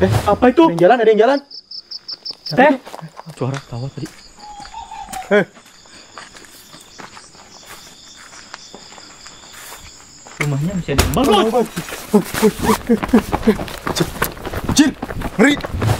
Apa itu? Ada yang jalan. Teh. Suara tawa tadi. Rumahnya bisa dibangun. Jin, ngeri.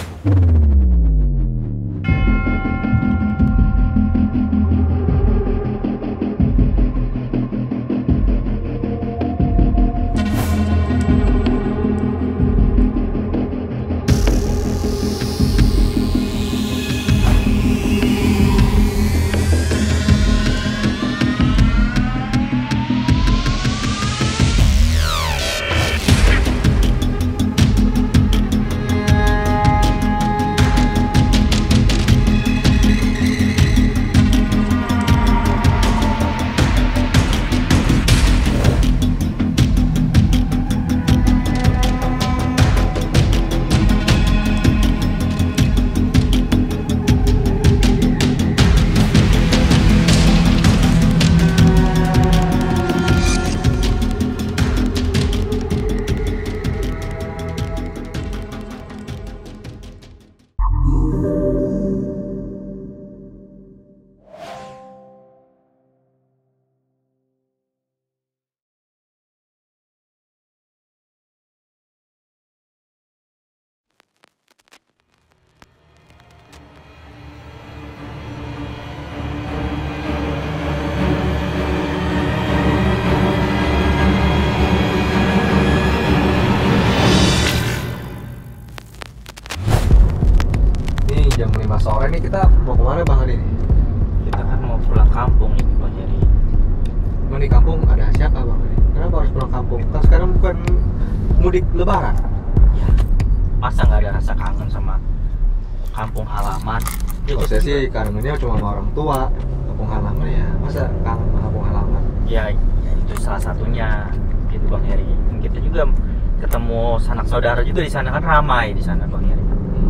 Jam 5 sore nih, kita mau kemana Bang Hadi? Kita kan mau pulang kampung nih Bang Heri. Emang di kampung ada siapa Bang Hadi? Kenapa harus pulang kampung? Kan sekarang bukan mudik lebaran. Ya, masa nggak ada rasa kangen sama kampung halaman? Ya, Kalau saya sih kangennya cuma sama orang tua. Kampung halaman ya, masa kangen sama kampung halaman? ya itu salah satunya gitu Bang Heri. Dan kita juga ketemu sanak saudara juga di sana, kan ramai di sana Bang Heri.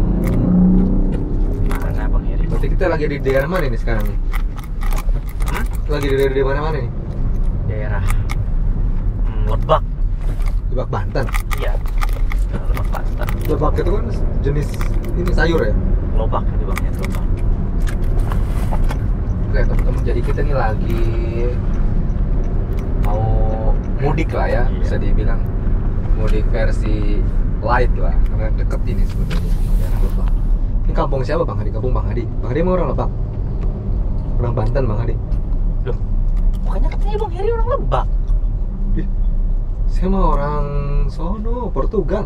Mana Bang Heri? Berarti kita lagi di daerah mana nih sekarang nih? Lagi di daerah mana-mana nih? Daerah Lebak. Lebak Banten. Iya, Lebak Banten. Lebak itu kan jenis ini sayur ya? Lobak itu Bang Heri, Lobak. Oke teman-teman, jadi kita nih lagi mau mudik lah ya, Iya. bisa dibilang mudik versi light lah, karena deket ini sebetulnya daerah Lebak. Ini kampung siapa Bang Hadi? Kampung Bang Hadi. Bang Hadi emang orang Lebak? Orang Banten Bang Hadi? Loh, bukannya katanya Bang Heri orang Lebak? Ih, saya mah orang sono, Portugal.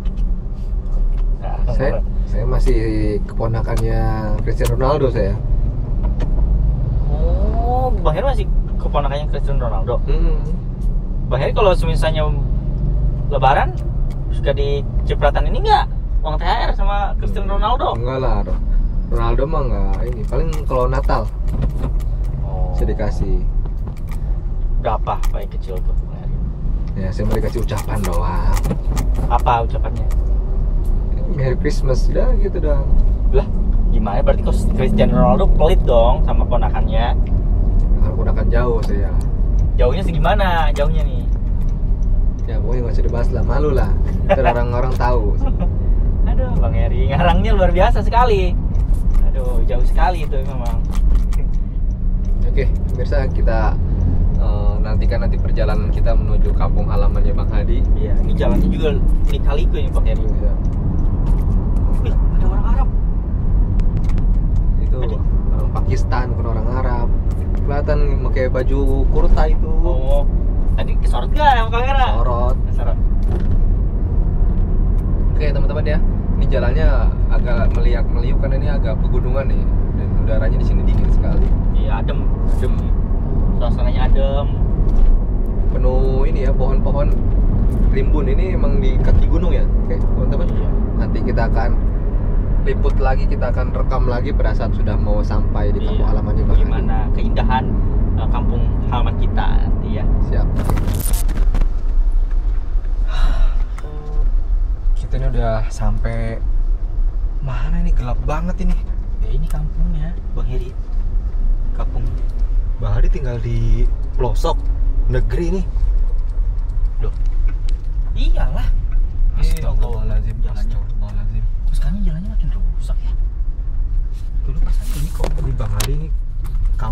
Saya masih keponakannya Cristiano Ronaldo saya. Oh, Bang Heri masih keponakannya Cristiano Ronaldo. Bang Heri kalau misalnya Lebaran suka di cipratan ini nggak? Uang THR sama Cristiano Ronaldo? Enggak lah, Ronaldo mah enggak ini. Paling kalau Natal Oh, saya dikasih. berapa paling kecil tuh Bang Heri? Ya, saya mau dikasih ucapan doang. Apa ucapannya? Merry Christmas, udah gitu doang. Lah, gimana? Berarti kok Cristiano Ronaldo pelit dong sama ponakannya? Kalau ponakan jauh saya. Jauhnya segimana? Jauhnya nih? Ya pokoknya nggak usah dibahas lah, malu lah. Ntar orang-orang tahu. Aduh, Bang Heri, ngarangnya luar biasa sekali. Aduh, jauh sekali itu memang. Oke, pemirsa, kita nantikan nanti perjalanan kita menuju kampung halamannya Bang Hadi. Iya, ini jalannya juga lika-liku ini Bang Heri. Ya, Wih, ada orang Arab. itu Aduh. orang Pakistan, bukan orang Arab. Kelihatan pakai baju kurta itu. Oh, tadi kesorot gak sama kamera? Sorot. Kesorot. Oke teman-teman ya, ini jalannya agak meliuk karena ini agak pegunungan nih, dan udaranya di sini dingin sekali. Iya, adem. Suasananya adem. Penuh ini ya, pohon-pohon rimbun. Ini emang di kaki gunung ya. Oke teman-teman, Iya. nanti kita akan liput lagi, kita akan rekam lagi pada saat sudah mau sampai di kampung halamannya Bang Hadi. Bagaimana keindahan kampung halaman kita nanti ya. Siap. Kita ini udah sampai mana ini, gelap banget ini. Ya ini kampungnya Bang Heri. Kampung. Bang Hadi tinggal di pelosok negeri nih. Loh. Iyalah. Astagfirullahaladzim, Jalannya. astagfirullahaladzim.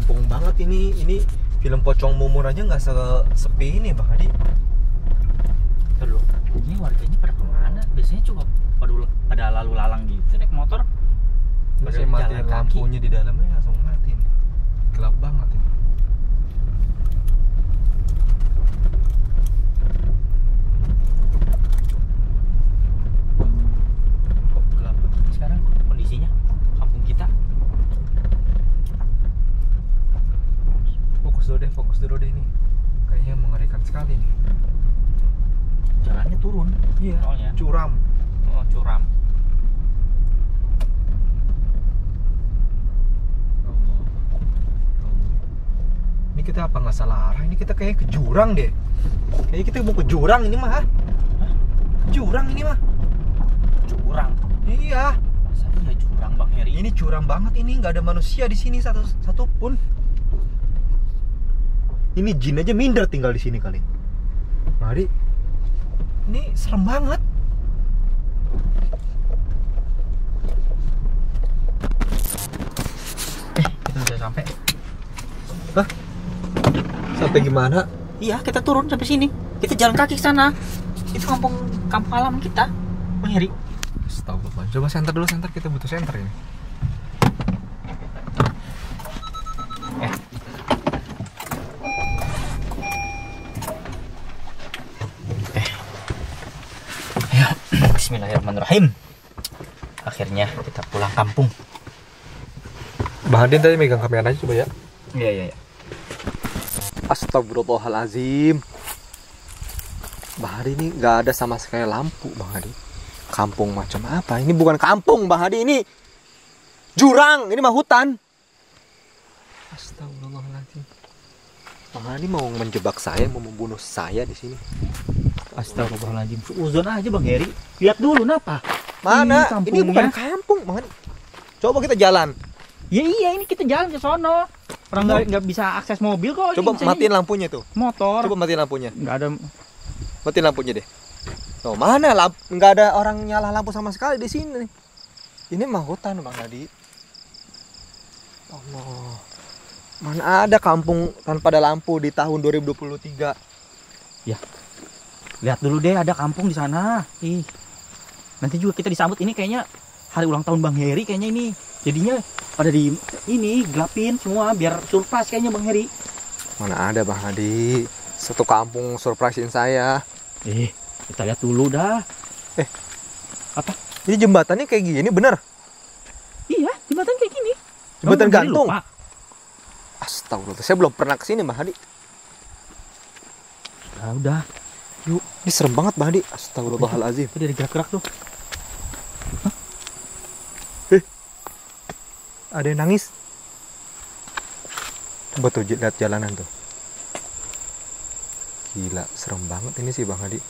kampung banget ini. Ini film Pocong Mumur aja nggak sepi ini Bang Hadi. Loh, ini warganya pada kemana? Biasanya cuma pada lalu lalang gitu naik motor. Terus saya matiin lampunya di dalamnya langsung mati nih. Gelap banget ini. Kok gelap begini sekarang kondisinya kampung kita? Fokus dulu deh ini. Kayaknya mengerikan sekali nih. Jalannya turun. Iya. Soalnya Curam. oh, curam. Ini kita apa nggak salah arah? Ini kita kayak ke jurang deh. Kayaknya kita mau ke jurang ini mah. Hah? Jurang ini mah. Curang. Iya. Masa iya curang Bang Heri? Ini curam banget ini, nggak ada manusia di sini satu pun. Ini jin aja minder tinggal di sini kali. Mari. Ini serem banget. Kita udah sampai. Hah? Sampai gimana? Iya, kita turun sampai sini. Kita jalan kaki ke sana. Itu kampung halaman kita, Bang Heri. Astagfirullah. Coba senter dulu, kita butuh senter ini. Ya, bismillahirrahmanirrahim. Akhirnya kita pulang kampung. Bang Adin tadi megang kamera aja coba ya. Iya. Astagfirullahaladzim. Bang Hadi ini nggak ada sama sekali lampu Bang Hadi. Kampung macam apa? Ini bukan kampung Bang Hadi, ini jurang. Ini mah hutan. Astagfirullahaladzim. Bang Hadi mau menjebak saya, mau membunuh saya di sini. Astagfirullahaladzim. Uzon aja Bang Heri. Lihat dulu napa? Mana? Ini bukan kampung Bang Hadi. Coba kita jalan. Ya iya, ini kita jalan ke sono. Orang nggak bisa akses mobil kok. Coba matiin lampunya tuh. Motor. Coba matiin lampunya. Nggak ada. Matiin lampunya deh. Tuh, mana nggak ada orang nyala lampu sama sekali di sini. Ini mah hutan Bang Hadi. Allah. Mana ada kampung tanpa ada lampu di tahun 2023? Ya. Lihat dulu deh, ada kampung di sana. Ih. Nanti juga kita disambut ini kayaknya hari ulang tahun Bang Heri kayaknya ini. Jadinya pada di ini gelapin semua biar surprise kayaknya Bang Heri. Mana ada Bang Hadi, satu kampung surprisein saya. Kita lihat dulu dah. Apa? Ini jembatannya kayak gini bener? Iya, jembatan kayak gini. Jembatan Bang Heri gantung. lupa. Astagfirullah, saya belum pernah kesini Bang Hadi. Udah. Yuk, ini serem banget Bang Hadi. Astagfirullahaladzim. Tadi ada gerak-gerak tuh. Ada yang nangis. Coba tuh lihat jalanan tuh. Gila, serem banget ini sih Bang Hadi.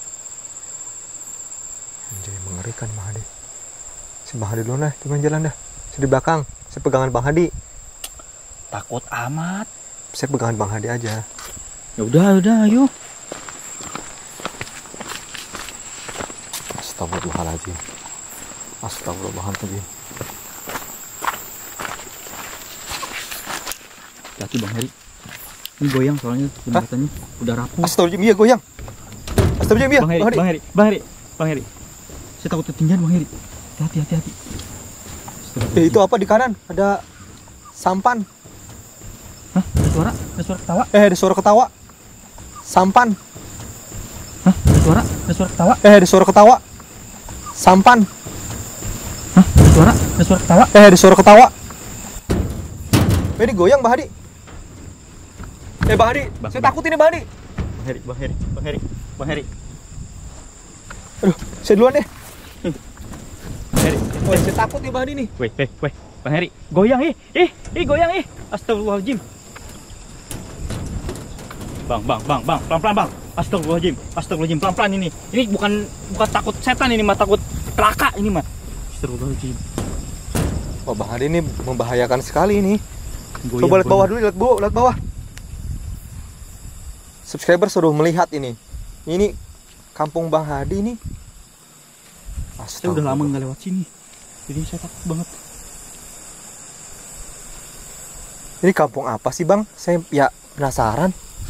Jadi mengerikan Bang Hadi. Si Bang Hadi dulu lah, coba jalan dah. Saya di belakang, saya pegangan Bang Hadi. Takut amat. Saya pegangan Bang Hadi aja. Ya udah, ayo. Astagfirullahaladzim. Astagfirullahaladzim. Hati Bang Heri. Ini goyang soalnya jembatannya udah rapuh. Astagfirullahaladzim, iya goyang. Astagfirullahaladzim, iya. Bang Heri. Saya takut ketinggian Bang Heri. Hati. Itu apa di kanan? Ada sampan. Hah? Ada suara ketawa. Ada suara ketawa. Sampan. Hah? Ada suara ketawa. Ada suara ketawa. Sampan. Hah? Ada suara ketawa. Ada suara ketawa. Ini goyang Bang Hadi. Bang Hadi, saya takut ini Bang Hadi. Bang Heri. Aduh, saya duluan deh. Bang Heri. Saya takut nih Bang Hadi nih. Weh, Bang Heri. Goyang goyang. Astagfirullahaladzim. Bang, pelan-pelan Bang. Astagfirullahaladzim, pelan-pelan ini. Ini bukan takut setan ini mah, takut neraka ini mah. Astagfirullahaladzim. Wah, Bang Hadi ini membahayakan sekali ini. Goyang, coba lihat bawah dulu, lihat bawah. Subscriber suruh melihat ini. Ini kampung Bang Hadi nih. Saya udah lama nggak lewat sini, jadi saya takut banget. Ini kampung apa sih bang? Saya ya penasaran.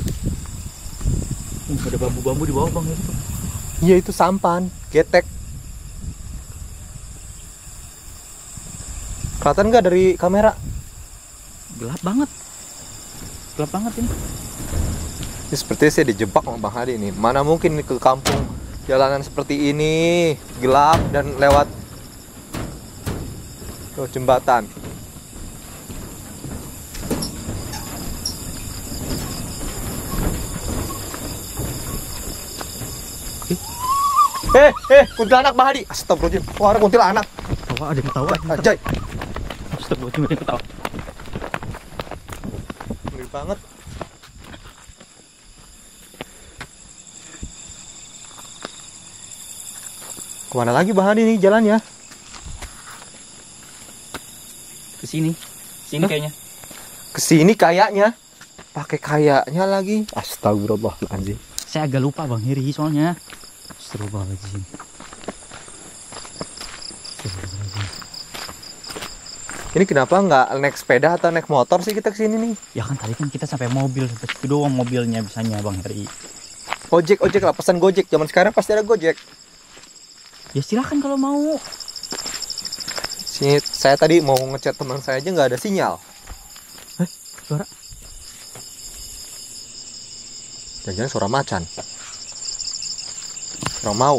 Ada bambu-bambu di bawah bang itu. Iya itu sampan, getek. Kelihatan nggak dari kamera? Gelap banget. Gelap banget ini. Ini sepertinya saya dijebak sama Bang Hadi ini. Mana mungkin ke kampung jalanan seperti ini gelap dan lewat jembatan. Kuntilanak Bang Hadi. Astagfirullahaladzim. Wah, ada kuntilanak. Tawa, ada yang ketawa. Anjay. Astagfirullahaladzim, ada yang ketawa. Ngeri banget. Kemana lagi Bang Hadi nih jalannya? Ke sini. Sini kayaknya. Kesini kayaknya. Pakai kayaknya lagi. Astagfirullahaladzim. Saya agak lupa Bang Heri soalnya. Astagfirullahaladzim. Ini kenapa nggak naik sepeda atau naik motor sih kita kesini nih? Ya kan tadi kan kita sampai mobil, sampai situ doang mobilnya bisanya Bang Heri. Ojek lah, pesan Gojek. Zaman sekarang pasti ada Gojek. Ya silakan kalau mau. Sini, saya tadi mau ngechat teman saya aja nggak ada sinyal. Suara? Jangan-jangan suara macan. Suara maung.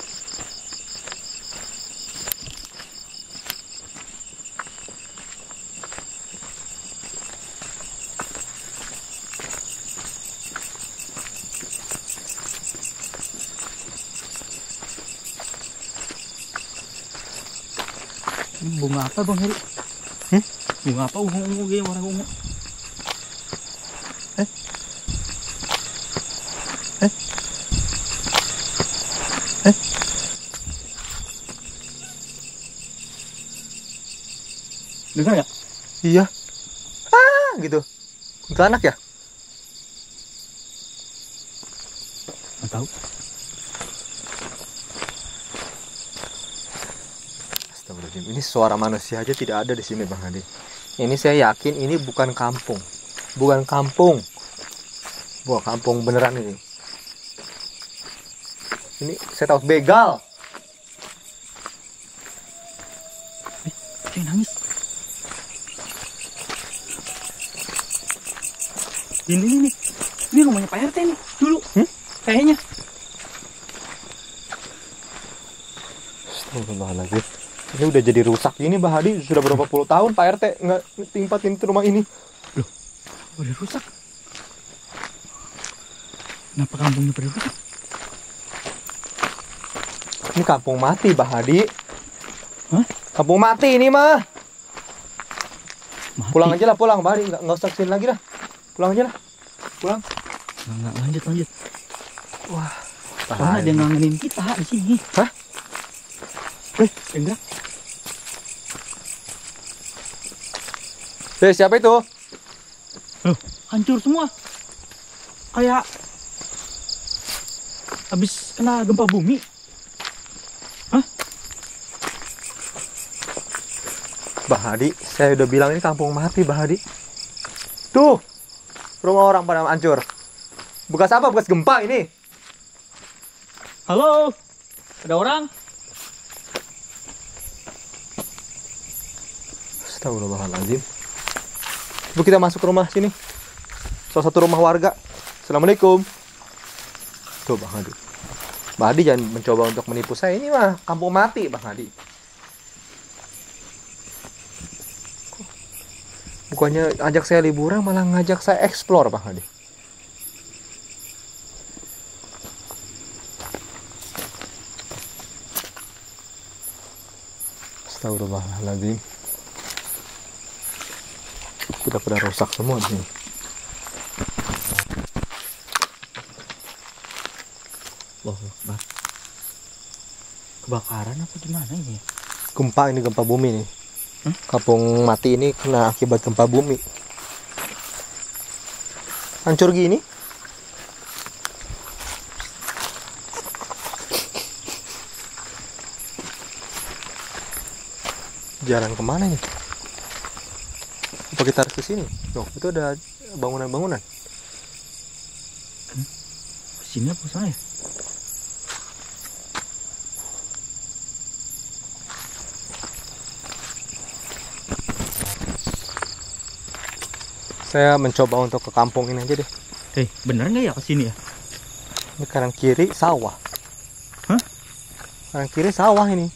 Bunga apa Bang Heri? Bunga apa? Ungu-ungu gitu, warna ungu. Dengar nggak? Iya. Gitu. Kuntilanak ya? Nggak tahu. Astagfirullahaladzim. Ini suara manusia aja tidak ada di sini Bang Hadi. Ini saya yakin ini bukan kampung. Bukan kampung. Bukan kampung beneran ini. Ini saya tahu begal. Saya nangis. Ini rumahnya Pak RT nih dulu. Kayaknya. Astagfirullahaladzim. Ini udah jadi rusak ini Mbak Hadi. Sudah berapa puluh tahun Pak RT nggak tempatin rumah ini. Loh, udah rusak. Kenapa kampungnya pada rusak? Ini kampung mati Mbak Hadi. Hah? Kampung mati ini mah. Mati. Pulang aja lah, pulang Mbak Hadi. Nggak usah kesini lagi dah. Pulang aja lah. Pulang. Nggak, lanjut. Wah. Soalnya ada yang ngangenin kita di sini. Hah? Enggak. Siapa itu? Loh, hancur semua. Kayak habis kena gempa bumi. Hah? Mbak Hadi, saya udah bilang ini kampung mati Mbak Hadi. Tuh, rumah orang pada hancur. Bekas apa? Bekas gempa ini. Halo, ada orang? Astagfirullahaladzim. Coba kita masuk ke rumah sini. Salah satu rumah warga. Assalamualaikum. Tuh Bang Hadi. Bang Hadi jangan mencoba untuk menipu saya. Ini mah kampung mati Bang Hadi. Bukannya ajak saya liburan, malah ngajak saya explore Bang Hadi. Astagfirullahaladzim. Udah rusak semua di sini. Loh, kebakaran apa gimana ini? Gempa ini, gempa bumi nih. Kampung mati ini kena akibat gempa bumi. Hancur gini. Jalan kemana nih? Apa kita harus ke sini? Loh, itu ada bangunan-bangunan. Sini apa sana ya? Saya mencoba untuk ke kampung ini aja deh. Bener nggak ya ke sini ya? Ini kanan kiri sawah. Hah? Kanan kiri sawah ini.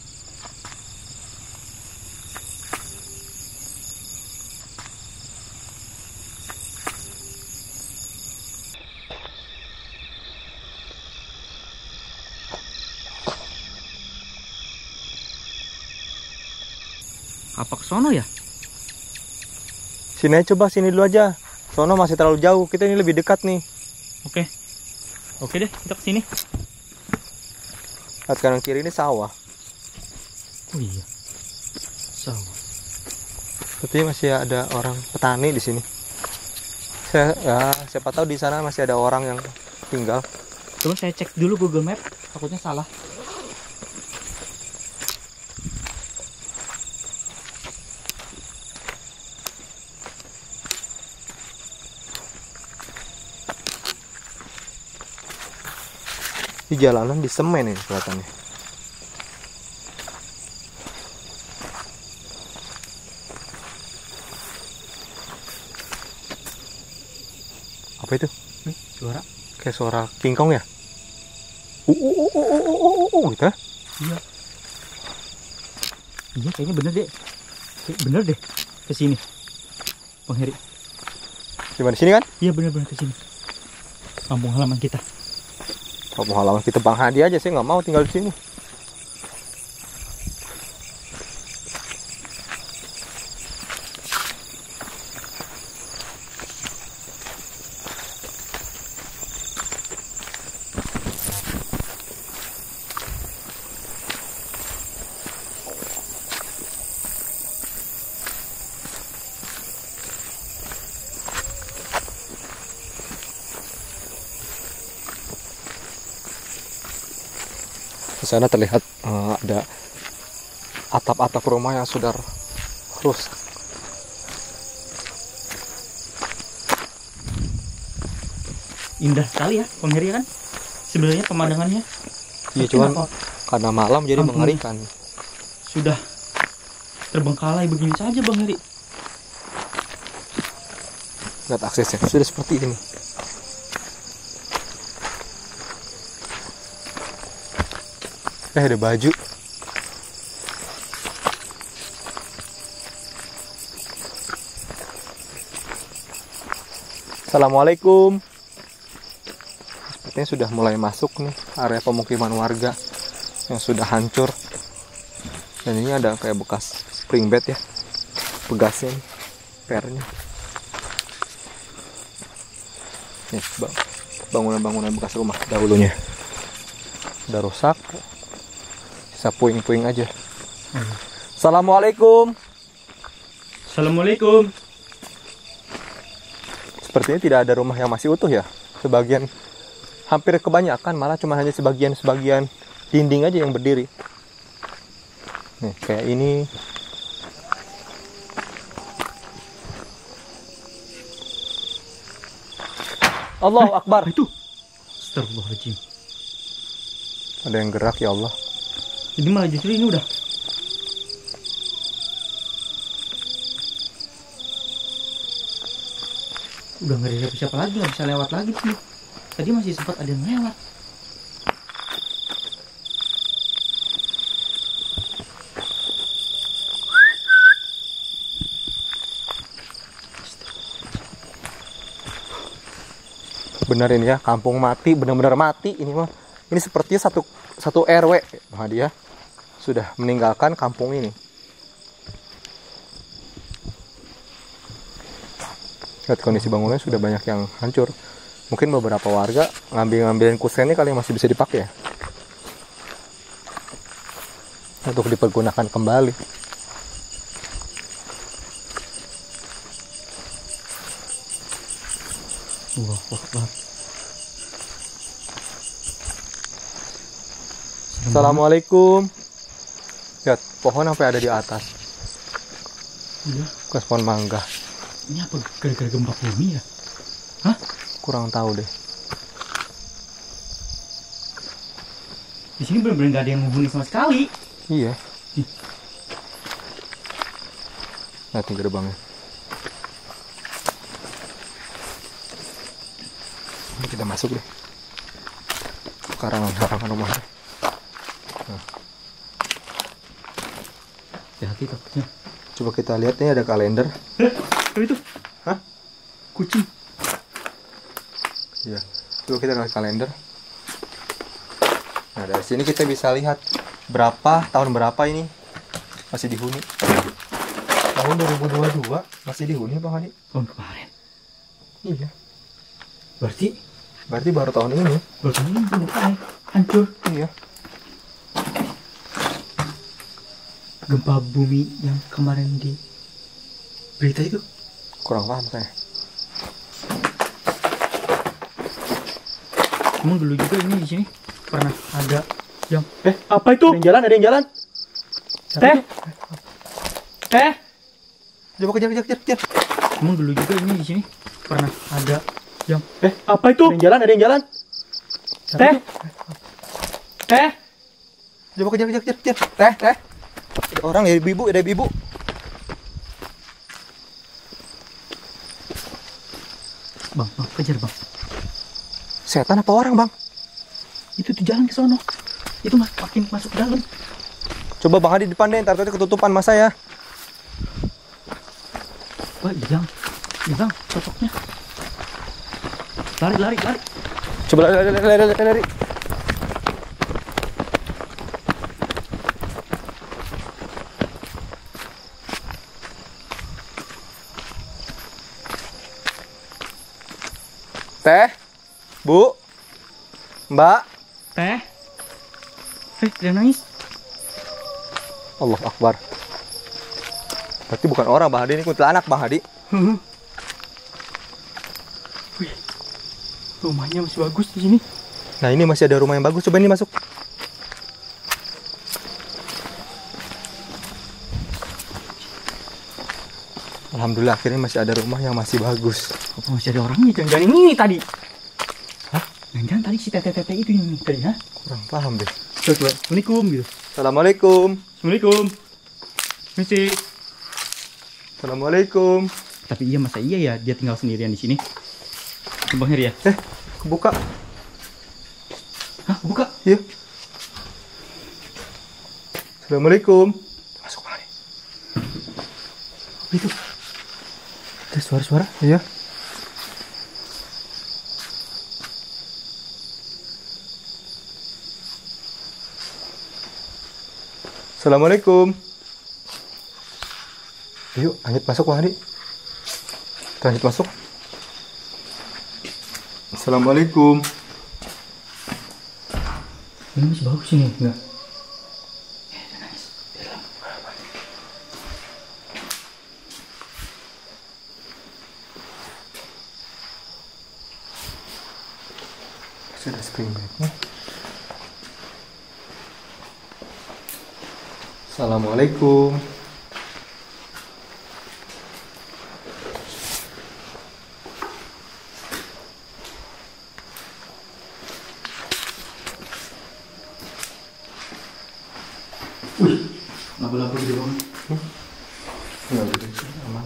Apa ke sono ya? Sini aja, coba sini dulu aja. Sono masih terlalu jauh. Kita ini lebih dekat nih. Oke deh, kita ke sini. Lihat kanan kiri ini sawah. Oh iya. Sawah. Sepertinya masih ada orang petani di sini. Siapa tahu di sana masih ada orang yang tinggal. Coba saya cek dulu Google Map, takutnya salah. Di jalanan di semen ini kelihatannya. Apa itu? Suara? Kayak suara King Kong ya? Gitu ya? Iya. Iya kayaknya bener deh. Bener deh ke sini. Bang Heri. Gimana sini kan? Iya bener-bener ke sini. Kampung halaman kita. Kampung halaman kita Bang Hadi aja, saya nggak mau tinggal di sini. Di sana terlihat ada atap-atap rumah yang sudah rusak. Indah sekali ya, Bang Heri kan? Sebenarnya pemandangannya. Iya, Tapi cuman kenapa karena malam jadi kampung mengerikan. sudah terbengkalai begini saja, Bang Heri. Lihat aksesnya sudah seperti ini. Ada baju. Assalamualaikum. Sepertinya sudah mulai masuk nih area pemukiman warga yang sudah hancur. Dan ini ada kayak bekas spring bed ya, pegasnya nih, pernya. Nih, bangunan-bangunan bekas rumah dahulunya udah rusak. Bisa puing-puing aja. Assalamualaikum. Assalamualaikum. Sepertinya tidak ada rumah yang masih utuh ya. Sebagian, hampir kebanyakan malah cuma hanya sebagian dinding aja yang berdiri. Nih, kayak ini. Allahu Akbar. Itu. Astagfirullahaladzim. Ada yang gerak ya Allah. Jadi malah justru ini udah nggak ada siapa lagi, nggak bisa lewat lagi sih. Tadi masih sempat ada yang lewat. Benar ini ya, kampung mati, benar-benar mati ini mah. Ini sepertinya satu RW, Bang Hadi ya, sudah meninggalkan kampung ini. Lihat kondisi bangunannya sudah banyak yang hancur. Mungkin beberapa warga ngambilin kusennya kali yang masih bisa dipakai ya, untuk dipergunakan kembali. Wah. Assalamualaikum. Lihat, pohon sampai ada di atas. Iya. Bekas pohon mangga. Ini apa? Gara-gara gempa bumi ya? Kurang tahu deh. Di sini benar-benar nggak ada yang menghuni sama sekali. Iya. Lihat nih gerbangnya. Ini kita masuk deh. Karangan rumahnya. Hati-hati takutnya. Coba kita lihat nih, ada kalender. Apa itu? Hah? Kucing. Iya. Coba kita lihat kalender. Nah, dari sini kita bisa lihat tahun berapa ini masih dihuni. Tahun 2022 masih dihuni, Bang Hadi. Tahun kemarin. Iya. Berarti Baru tahun ini. baru tahun ini beneran hancur. Iya. Gempa bumi yang kemarin di berita itu. Kurang paham saya. Emang dulu juga ini di sini pernah ada yang apa itu? Ada yang jalan. Teh. Coba kejar. Emang dulu juga ini di sini pernah ada yang apa itu? Ada yang jalan. Teh. Coba kejar. Teh. Ada orang ya, ibu. Bang, kejar bang. Setan apa orang, Bang? Itu tuh jalan ke sono. Itu makin masuk ke dalam. Coba Bang Hadi depan deh, ntar ketutupan masa ya. Wah, iya bang, sosoknya. Lari. Coba lari. Teh, Bu, Mbak. Teh. Dia nangis. Allah Akbar. Berarti bukan orang, Bang Hadi, ini kuntilanak, Bang Hadi. Wih, rumahnya masih bagus di sini. Nah, ini masih ada rumah yang bagus. Coba ini masuk. Alhamdulillah, akhirnya masih ada rumah yang masih bagus. Apa masih ada orangnya? Jangan-jangan ini tadi. Hah? Jangan-jangan tadi si tete-tete itu yang tadi, ha? Kurang paham deh. Coba. Assalamualaikum gitu. Assalamualaikum. Assalamualaikum. Misi. Assalamualaikum. Tapi masa iya ya dia tinggal sendirian di sini? Bang Heri ya? Kebuka. Hah? Buka? Iya. Assalamualaikum. Masuk mari. Itu. Ada suara-suara? Iya. Assalamualaikum. Yuk, lanjut masuk, Bang Hadi. Lanjut masuk. Assalamualaikum. Ini masih bagus ini, enggak? Dia nangis. Masih ada spring bed-nya. Assalamualaikum. Wih, labu-labu gede banget. Enggak gede sih, aman.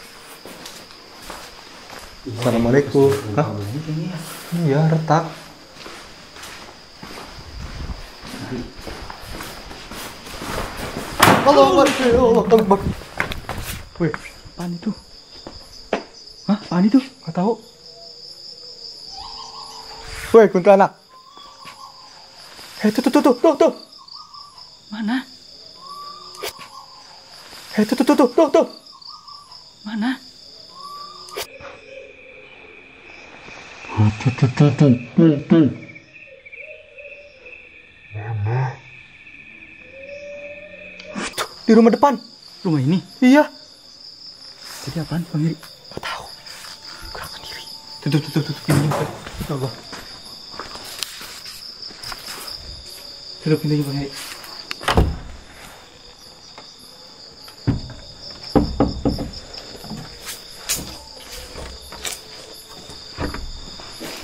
Assalamualaikum. Hah? Iya, retak. Allah Akbar. Wih, Apaan itu? Hah? Apaan itu? nggak tahu. Wih, kuntilanak. Tuh. Mana? Tuh. Mana? Di rumah depan. Rumah ini? Iya. Jadi apaan, Bang Heri? Nggak tahu. Gerakan diri. Tutup. Pintunya. Allah. Tutup pintunya, Bang Heri.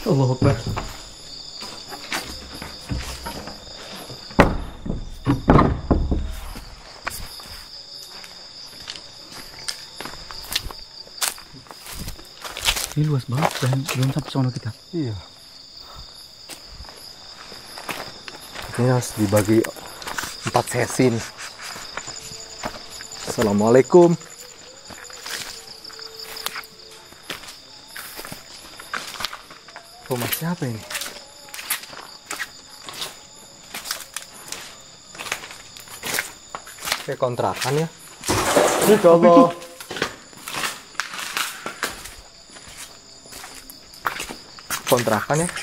Allahu Akbar. Ini luas banget dan belum sampai sono kita. Iya. Ini harus dibagi 4 sesi nih. Assalamualaikum. Rumah siapa ini? Kayak kontrakan ya. Coba. Kontrakan ya.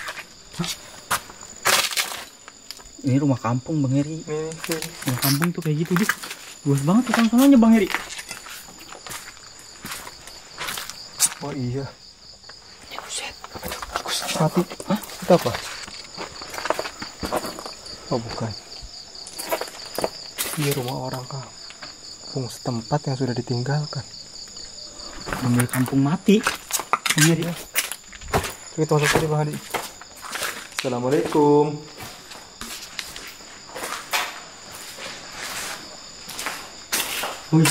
Ini rumah kampung Bang Heri. Ini. Rumah kampung tuh kayak gitu, luas banget tuh sononya Bang Heri. Oh iya. Buset. Mati. Hah? Itu apa? Oh bukan. Ini rumah orang kampung setempat yang sudah ditinggalkan. Rumah kampung mati. Bang Heri. Kita masuk tadi Bang Hadi. Assalamualaikum. Wih.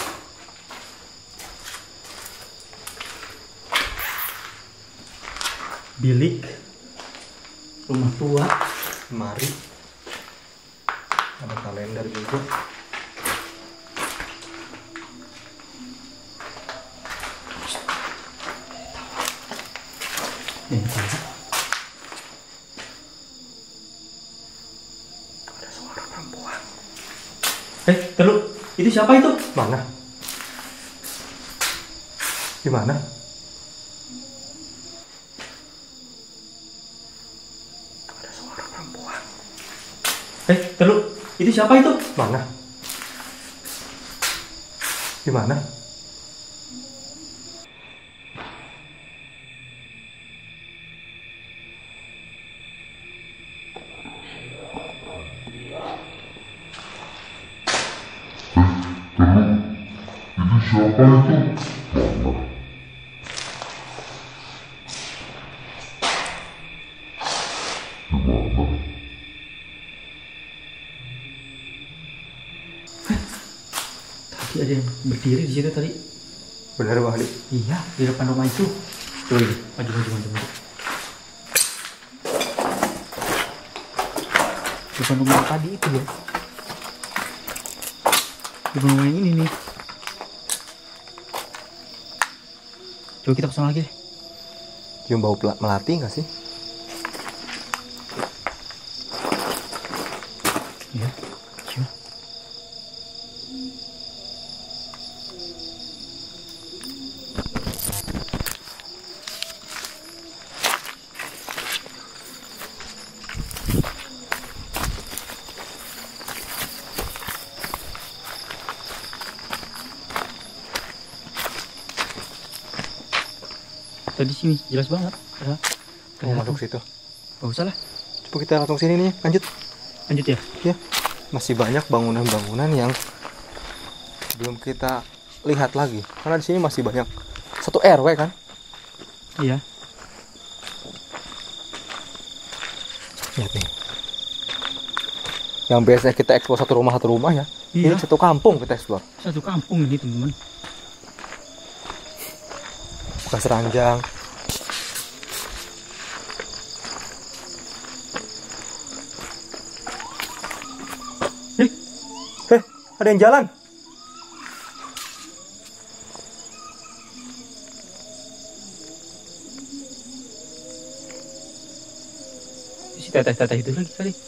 Bilik rumah tua. Mari. Ada kalender juga. Ada suara perempuan. Terus itu siapa itu? Mana? Di mana? Ada suara perempuan. Terus itu siapa itu? Mana? Di mana? Siapa itu? Gimana? Tadi ada yang berdiri di situ tadi. Benar Bang Hadi? Iya, di depan rumah itu. Tuh, ini. Maju. Depan rumah tadi itu ya. Depan rumah yang ini nih. Coba kita kesana lagi deh. Cium bau melati nggak sih? Iya, cium. Tadi sini jelas banget. Ya. Mau masuk situ. Gak usah lah. Coba kita langsung sini nih, lanjut. Lanjut ya. Ya, masih banyak bangunan-bangunan yang belum kita lihat lagi. Karena di sini masih banyak satu RW kan. Iya. Lihat nih. Yang biasanya kita eksplor satu rumah ya. Iya. Ini satu kampung kita eksplor. Satu kampung ini teman-teman. Bekas ranjang. Ada yang jalan. Si teteh itu lagi kali.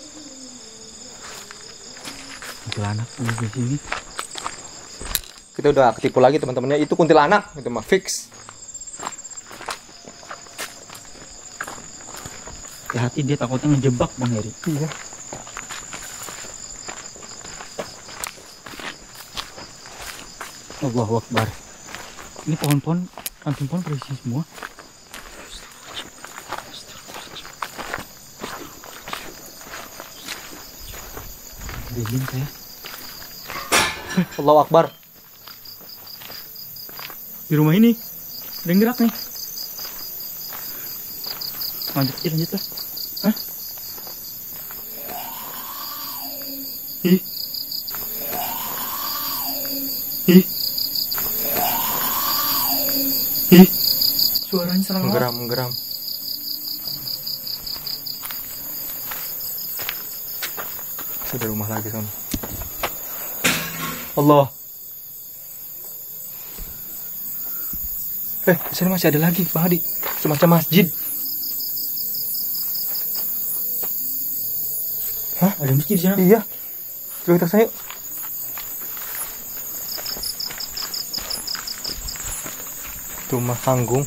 Kuntilanak di sini. Kita udah ketipu lagi teman-temannya. Itu kuntilanak, itu mah fix. Hati-hati dia takutnya ngejebak Bang Heri. Iya. Allahu Akbar. Ini pohon-pohon, ranting pohon berisi semua. Dingin kayak. Allahu Akbar. Di rumah ini ada yang gerak nih. Lanjut aja, lanjut lah. Hah? Ih. Ih. Ih. Suaranya serem banget. Menggeram. Sudah rumah lagi kan. Allah. Di sini masih ada lagi, Bang Hadi. Semacam masjid. Hah? Ada masjid di sana? Iya. Coba kita kesana yuk. Rumah panggung.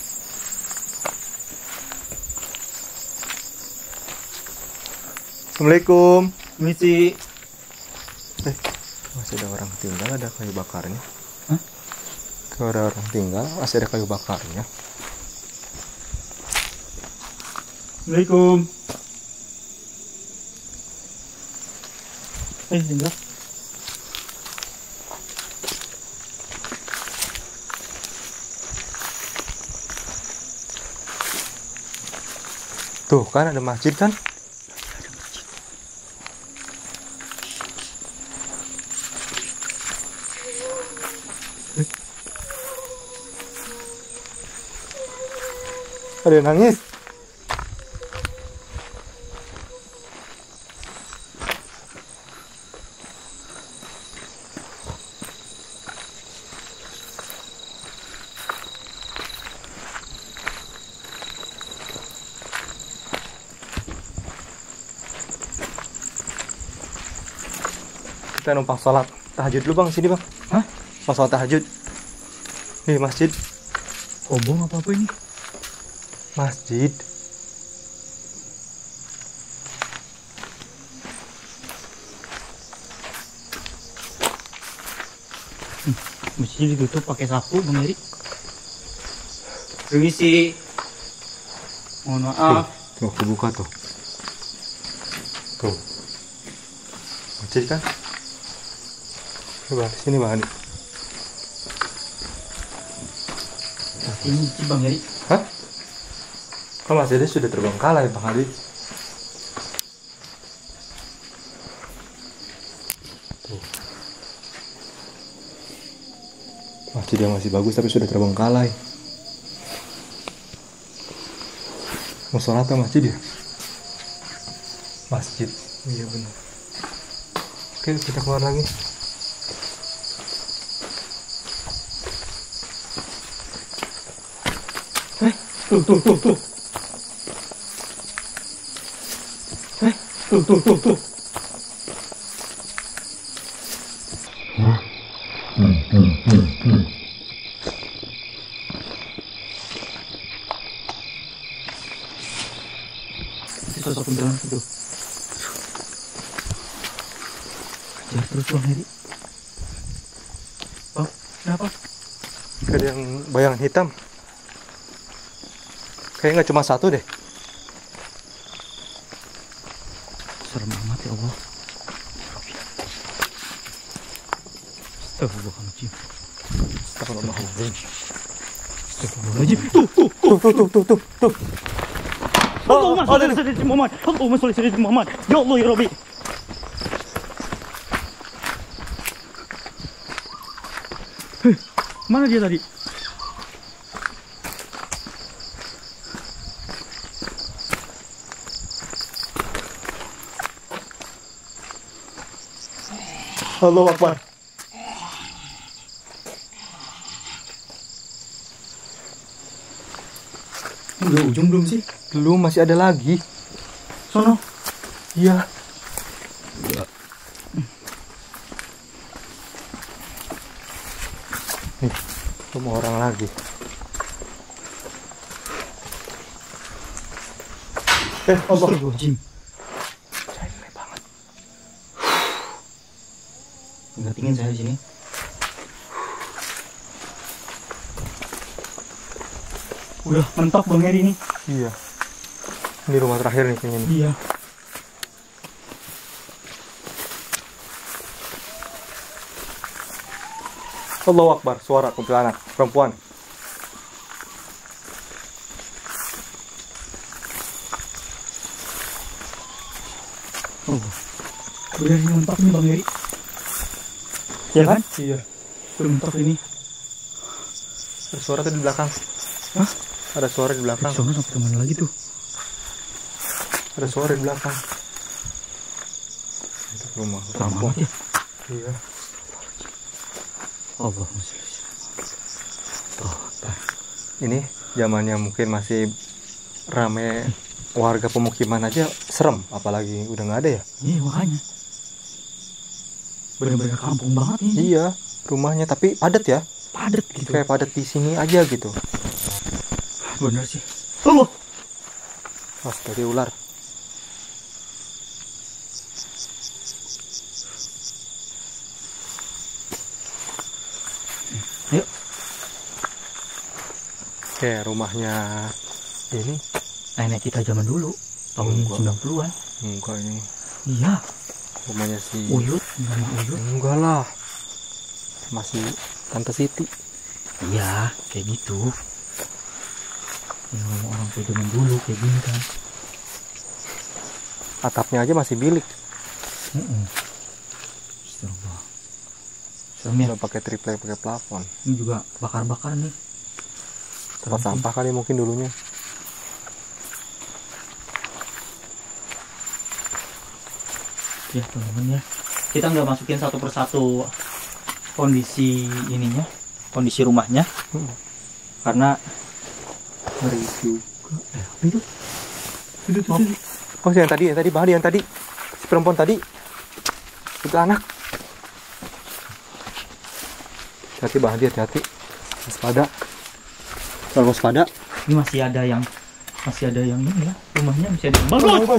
Assalamualaikum. Misi. Masih ada orang tinggal, ada kayu bakarnya. Hah? Kalau ada orang tinggal, masih ada kayu bakarnya. Assalamualaikum. Tinggal. Tuh kan ada masjid kan? Ada yang nangis. Kita numpang sholat tahajud dulu bang, sini bang. Hah? Mau sholat tahajud. Nih masjid. Obong apa ini? Masjid. Masjid ditutup pakai sapu, Bang Heri. Permisi. Mohon maaf. Tuh, aku buka tuh. Tuh. Masjid kan? Coba sini bang Hadi. Ini Bang Heri. Hah? Kok masjidnya sudah terbengkalai bang Hadi? Tuh. Masjid yang masih bagus tapi sudah terbengkalai. Mau sholat ke masjid ya? Masjid. Iya benar. Oke, kita keluar lagi. Tuh. Tuh. Sosok kuntilanak itu. Kejar terus Bang Heri. Bang, kenapa? Ada yang bayangan hitam. Kayaknya nggak cuma satu deh. Serem banget ya Allah. Astagfirullahaladzim. Astagfirullahaladzim. Astagfirullahaladzim. Tuh. Allahumma sholli ala sayyidina Muhammad. Allahumma sholli ala sayyidina Muhammad. Ya Allah ya Rabbi. Mana dia tadi? Allahu Akbar. Udah ujung belum sih? Belum, masih ada lagi. Sono. Iya. Nih, rumah orang lagi. Allah. Astagfirullahaladzim. Capek banget. Ingat-ingat saya di sini. Udah mentok Bang Heri ini. Iya. Ini rumah terakhir nih kayaknya nih. Iya. Allahu Akbar, suara kuntilanak perempuan. Udah ini mentok nih Bang Heri. Ya kan? Iya. Udah mentok ini. Ada suara tuh di belakang. Hah? Ada suara di belakang. Sono sampai kemana lagi tuh? Ada suara di belakang. Itu rumah. Lama banget ya. Iya. Allah. Ini zamannya mungkin masih rame warga pemukiman aja serem, apalagi udah nggak ada ya. Iya makanya. Bener-bener kampung banget ini. Iya, rumahnya tapi padat ya. Padat gitu. Kayak padat di sini aja gitu. Bener sih. Tunggu. Mas, tadi ular. Ayo. Kayak rumahnya ini. Nenek kita zaman dulu. Tahun Enggak. 90-an. Enggak ini. Iya. Rumahnya si Uyut. Nama Uyut. Enggak lah. Masih Tante Siti. Iya. Kayak gitu. Yang orang tua zaman dulu kayak gini kan. Atapnya aja masih bilik. Astagfirullah. Serem ya. Udah pakai triplek, pakai plafon. Ini juga bakar-bakar nih. Tempat sampah kali mungkin dulunya. Ya teman-teman ya. Kita nggak masukin satu persatu kondisi ininya, kondisi rumahnya, karena ngeri juga. Apa itu? Itu. Oh, yang tadi Bahadi yang tadi. Si perempuan tadi. Itu anak. Hati-hati Bahadi, hati-hati. Waspada. Kalau waspada. Ini masih ada yang ini ya. Rumahnya masih ada yang bangun.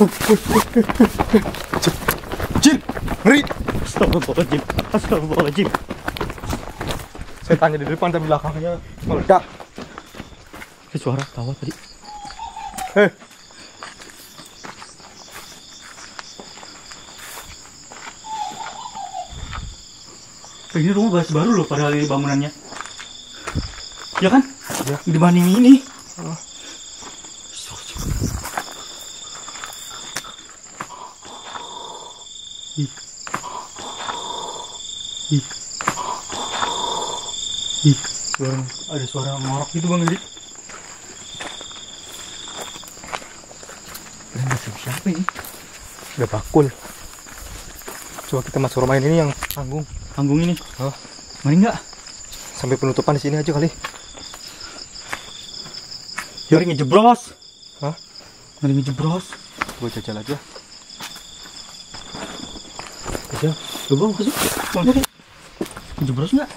Jin, ngeri. Astagfirullahaladzim. Astagfirullahaladzim. Setannya di depan tapi belakangnya meledak. Ada suara tawa tadi. Heh. Ini rumah baru loh padahal ini bangunannya. Ya kan? Ya. Dibanding ini. Oh. Ih. Ih. Ih. Ada suara ngorok gitu Bang Edi. Siapa ini? Udah bakul. Coba kita masuk rumah ini yang tanggung. Tanggung ini. Oh. Mari enggak? Sampai penutupan di sini aja kali. Mari ngejebros. Hah? Mari ngejebros. Gue jajal aja. Aja. Coba masuk. Mari. Ngejebros enggak?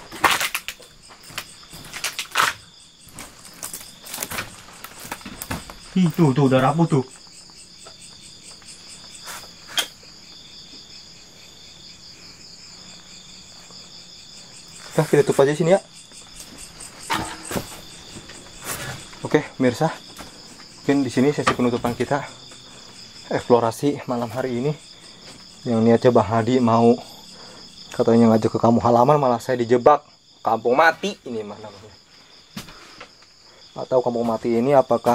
Ih, tuh udah rapuh tuh. Nah, kita tutup aja sini ya. Oke, mirsa. Mungkin di sini sesi penutupan kita eksplorasi malam hari ini. Yang niatnya Bang Hadi mau katanya ngajak ke kampung halaman, malah saya dijebak kampung mati ini mah namanya. Atau kampung mati ini apakah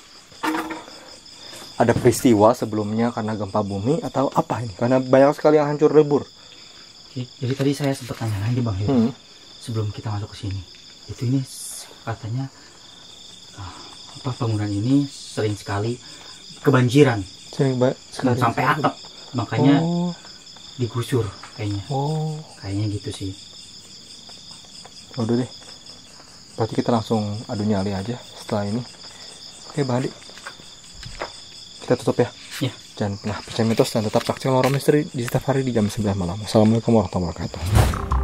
ada peristiwa sebelumnya karena gempa bumi atau apa ini? Karena banyak sekali yang hancur lebur. Jadi tadi saya sempat tanya lagi Bang Heri, sebelum kita masuk ke sini. Itu ini katanya bangunan ini sering sekali kebanjiran. Sampai atap. Makanya digusur kayaknya. Kayaknya gitu sih. Udah deh. Berarti kita langsung adu nyali aja setelah ini. Oke, Bang Hadi. Kita tutup ya. Ya. Jangan pernah percaya mitos dan tetap saksikan Horor Misteri di setiap hari di jam 9 malam. Assalamualaikum warahmatullahi wabarakatuh.